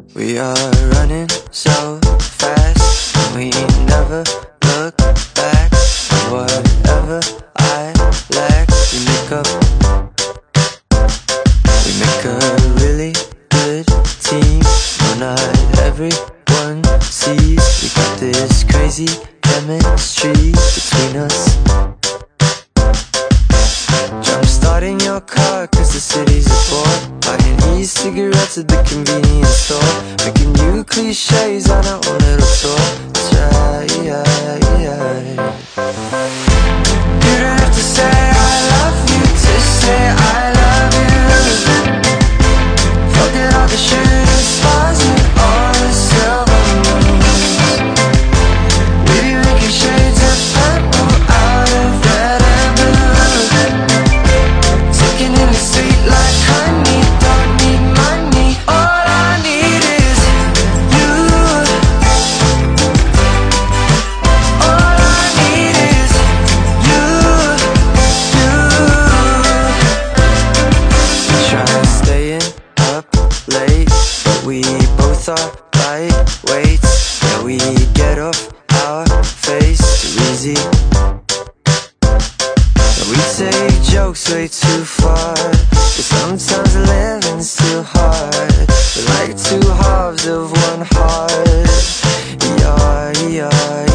We are running so fast, and we never look back. Whatever I lack, we make a really good team. No, not everyone sees we got this crazy chemistry between us. Jump starting your car cause the city's a bore, buying e-cigarettes at the convenience store, making new cliches on our own little tour. That's right, yeah. You don't have to say I love you to say I love you. Forget all the shooting stars and all the silver moons. We be making shades of purple out of red and blue, taking in the sweet like honey. Don't need money, all I need is you. All I need is you. Try staying up late, but we both are lightweights. Yeah, we get off our face too easy. We take jokes way too far, but sometimes living's too hard. We're like two halves of one heart. Yeah.